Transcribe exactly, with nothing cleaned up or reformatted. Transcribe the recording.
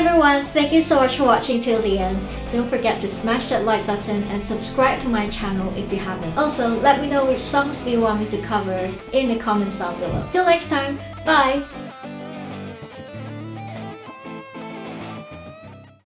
everyone, thank you so much for watching till the end. Don't forget to smash that like button and subscribe to my channel if you haven't. Also, let me know which songs do you want me to cover in the comments down below. Till next time, bye!